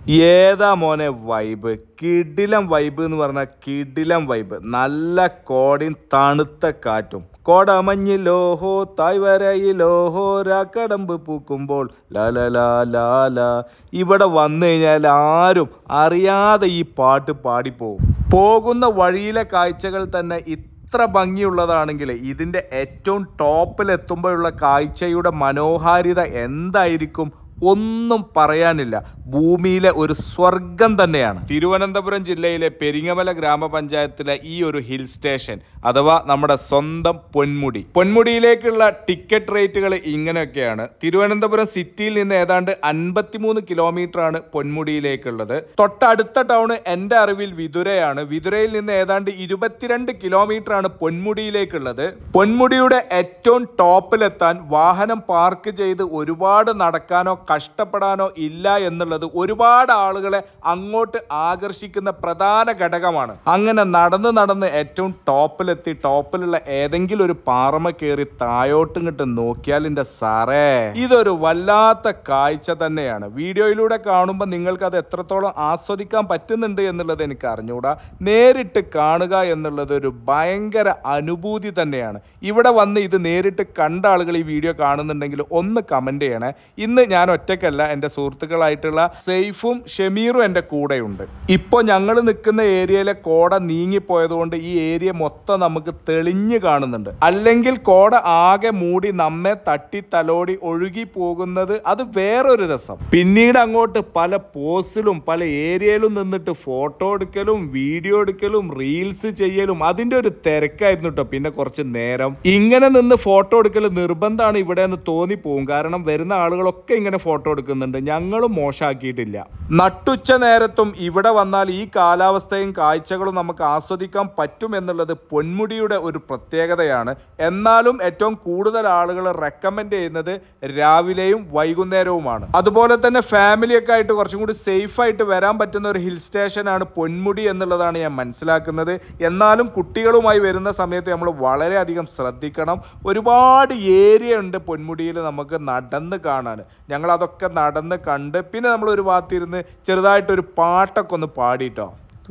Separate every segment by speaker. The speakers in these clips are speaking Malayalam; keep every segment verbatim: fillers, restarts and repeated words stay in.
Speaker 1: ഏതാ മോനെ വൈബ്, കിടിലം വൈബ് എന്ന് പറഞ്ഞാൽ കിടിലം വൈബ്. നല്ല കോടയും തണുത്ത കാറ്റും. കോടമഞ്ഞിലോഹോ തായ്വരയിലോഹോ രാക്കടമ്പ് പൂക്കുമ്പോൾ ലാലാ ലാലാ. ഇവിടെ വന്നു കഴിഞ്ഞാൽ ആരും അറിയാതെ ഈ പാട്ട് പാടിപ്പോവും. പോകുന്ന വഴിയിലെ കാഴ്ചകൾ തന്നെ ഇത്ര ഭംഗിയുള്ളതാണെങ്കിൽ ഇതിൻ്റെ ഏറ്റവും ടോപ്പിലെത്തുമ്പോഴുള്ള കാഴ്ചയുടെ മനോഹാരിത എന്തായിരിക്കും? ഒന്നും പറയാനില്ല. ഭൂമിയിലെ ഒരു സ്വർഗം തന്നെയാണ്. തിരുവനന്തപുരം ജില്ലയിലെ പെരിങ്ങമല ഗ്രാമപഞ്ചായത്തിലെ ഈ ഒരു ഹിൽ സ്റ്റേഷൻ അഥവാ നമ്മുടെ സ്വന്തം പൊന്മുടി. പൊന്മുടിയിലേക്കുള്ള ടിക്കറ്റ് റേറ്റുകൾ ഇങ്ങനെയൊക്കെയാണ്. തിരുവനന്തപുരം സിറ്റിയിൽ നിന്ന് ഏതാണ്ട് അൻപത്തിമൂന്ന് കിലോമീറ്റർ ആണ് പൊന്മുടിയിലേക്കുള്ളത്. തൊട്ടടുത്ത ടൗൺ എൻ്റെ അറിവിൽ വിതുരയാണ്. വിതുരയിൽ നിന്ന് ഏതാണ്ട് ഇരുപത്തിരണ്ട് കിലോമീറ്റർ ആണ് പൊന്മുടിയിലേക്കുള്ളത്. പൊന്മുടിയുടെ ഏറ്റവും ടോപ്പിലെത്താൻ വാഹനം പാർക്ക് ചെയ്ത് ഒരുപാട് നടക്കാനോ കഷ്ടപ്പെടാനോ ഇല്ല എന്നുള്ളത് ഒരുപാട് ആളുകളെ അങ്ങോട്ട് ആകർഷിക്കുന്ന പ്രധാന ഘടകമാണ്. അങ്ങനെ നടന്ന് നടന്ന് ഏറ്റവും ടോപ്പിലെത്തി ടോപ്പിലുള്ള ഏതെങ്കിലും ഒരു പാറമ കയറി താഴോട്ടും കിട്ട് നോക്കിയാൽ എൻ്റെ സാറേ ഇതൊരു വല്ലാത്ത കാഴ്ച തന്നെയാണ്. വീഡിയോയിലൂടെ കാണുമ്പോൾ നിങ്ങൾക്ക് അത് എത്രത്തോളം ആസ്വദിക്കാൻ പറ്റുന്നുണ്ട് എന്നുള്ളത് എനിക്ക് അറിഞ്ഞുകൂടാ. നേരിട്ട് കാണുക എന്നുള്ളത് ഒരു ഭയങ്കര അനുഭൂതി തന്നെയാണ്. ഇവിടെ വന്ന് ഇത് നേരിട്ട് കണ്ട ആളുകൾ ഈ വീഡിയോ കാണുന്നുണ്ടെങ്കിൽ ഒന്ന് കമൻറ്റ് ചെയ്യണേ. ഇന്ന് ഞാൻ ഒറ്റയ്ക്കല്ല, എൻ്റെ സുഹൃത്തുക്കളായിട്ടുള്ള സെയ്ഫും ഷമീറും എൻ്റെ കൂടെയുണ്ട്. ഇപ്പോൾ ഞങ്ങൾ നിൽക്കുന്ന ഏരിയയിലെ കോട നീങ്ങിപ്പോയതുകൊണ്ട് ഈ ഏരിയ മൊത്തം നമുക്ക് തെളിഞ്ഞു കാണുന്നുണ്ട്. അല്ലെങ്കിൽ കോട ആകെ മൂടി നമ്മെ തട്ടി തലോടി ഒഴുകി പോകുന്നത് അത് വേറൊരു രസം. പിന്നീട് അങ്ങോട്ട് പല പോസിലും പല ഏരിയയിലും നിന്നിട്ട് ഫോട്ടോ എടുക്കലും വീഡിയോ എടുക്കലും റീൽസ് ചെയ്യലും അതിൻ്റെ ഒരു തിരക്കായിരുന്നു കേട്ടോ. പിന്നെ കുറച്ച് നേരം ഇങ്ങനെ നിന്ന് ഫോട്ടോ എടുക്കൽ നിർബന്ധമാണ് ഇവിടെ എന്ന് തോന്നിപ്പോവും. കാരണം വരുന്ന ആളുകളൊക്കെ ഇങ്ങനെ ഫോട്ടോ എടുക്കുന്നുണ്ട്. ഞങ്ങളും മോശമാക്കിയിട്ടില്ല. നട്ടുച്ച നേരത്തും ഇവിടെ വന്നാൽ ഈ കാലാവസ്ഥയും കാഴ്ചകളും നമുക്ക് ആസ്വദിക്കാൻ പറ്റും എന്നുള്ളത് പൊന്മുടിയുടെ ഒരു പ്രത്യേകതയാണ്. എന്നാലും ഏറ്റവും കൂടുതൽ ആളുകൾ റെക്കമെൻഡ് ചെയ്യുന്നത് രാവിലെയും വൈകുന്നേരവുമാണ്. അതുപോലെ തന്നെ ഫാമിലിയൊക്കെ ആയിട്ട് കുറച്ചും കൂടി സേഫ് ആയിട്ട് വരാൻ പറ്റുന്ന ഒരു ഹിൽ സ്റ്റേഷനാണ് പൊന്മുടി എന്നുള്ളതാണ് ഞാൻ മനസ്സിലാക്കുന്നത്. എന്നാലും കുട്ടികളുമായി വരുന്ന സമയത്ത് നമ്മൾ വളരെയധികം ശ്രദ്ധിക്കണം. ഒരുപാട് ഏരിയ ഉണ്ട് പൊന്മുടിയിൽ നമുക്ക് നടന്ന് കാണാൻ. ഞങ്ങൾ അതൊക്കെ നടന്ന് കണ്ട് പിന്നെ നമ്മൾ ഒരു ഭാഗത്തിരുന്ന് ചെറുതായിട്ടൊരു പാട്ടൊക്കെ ഒന്ന് പാടിട്ടോ.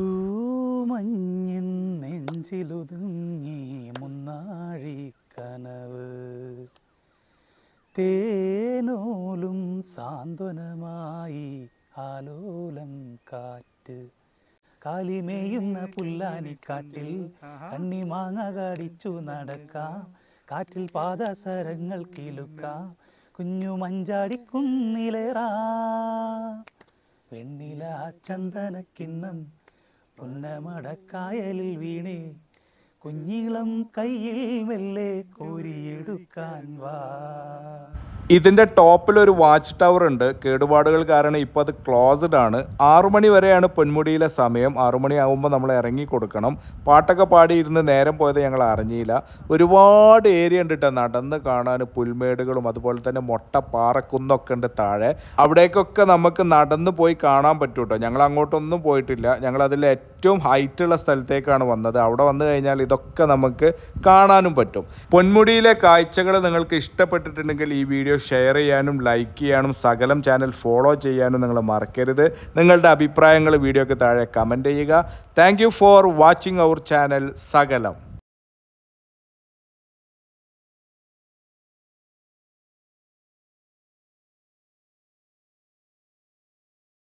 Speaker 2: തൂമഞ്ഞിൻ നെഞ്ചിലുതുങ്ങി മുന്നാഴി കനവ് തേനോലും സാന്ത്വനമായി ആലോലം കാറ്റ് കാലിമേയുന്ന പുല്ലാനിക്കാട്ടിൽ കണ്ണിമാങ്ങ കടിച്ചു നടക്കാം കാറ്റിൽ പാദസരങ്ങൾ കിലുക്കാം കുഞ്ഞു മഞ്ചാടിക്കുന്നിലേറാ വെണ്ണില ചന്ദനക്കിണ്ണം പുന്നമടക്കായലിൽ വീണേ കുഞ്ഞിളം കയ്യിൽ മെല്ലെ കോരിയെടുക്കാൻ വാ.
Speaker 1: ഇതിൻ്റെ ടോപ്പിലൊരു വാച്ച് ടവർ ഉണ്ട്. കേടുപാടുകൾ കാരണം ഇപ്പോൾ അത് ക്ലോസ്ഡ് ആണ്. ആറു മണി വരെയാണ് പൊന്മുടിയിലെ സമയം. ആറു മണി ആകുമ്പോൾ നമ്മൾ ഇറങ്ങി കൊടുക്കണം. പാട്ടൊക്കെ പാടിയിരുന്ന് നേരം പോയത് ഞങ്ങൾ അറിഞ്ഞില്ല. ഒരുപാട് ഏരിയ ഉണ്ട് കേട്ടോ നടന്ന് കാണാൻ. പുൽമേടുകളും അതുപോലെ തന്നെ മൊട്ട പാറക്കുന്നൊക്കെ ഉണ്ട് താഴെ. അവിടേക്കൊക്കെ നമുക്ക് നടന്ന് പോയി കാണാൻ പറ്റും കേട്ടോ. ഞങ്ങൾ അങ്ങോട്ടൊന്നും പോയിട്ടില്ല. ഞങ്ങൾ അതിൽ ഏറ്റവും ഹൈറ്റുള്ള സ്ഥലത്തേക്കാണ് വന്നത്. അവിടെ വന്നു കഴിഞ്ഞാൽ ഇതൊക്കെ നമുക്ക് കാണാനും പറ്റും. പൊന്മുടിയിലെ കാഴ്ചകൾ നിങ്ങൾക്ക് ഇഷ്ടപ്പെട്ടിട്ടുണ്ടെങ്കിൽ ഈ വീഡിയോ ഷെയർ ചെയ്യാനും ലൈക്ക് ചെയ്യാനും സകലം ചാനൽ ഫോളോ ചെയ്യാനും നിങ്ങൾ മറക്കരുത്. നിങ്ങളുടെ അഭിപ്രായങ്ങൾ വീഡിയോക്ക് താഴെ കമൻറ്റ് ചെയ്യുക. Thank you for watching our channel സകലം.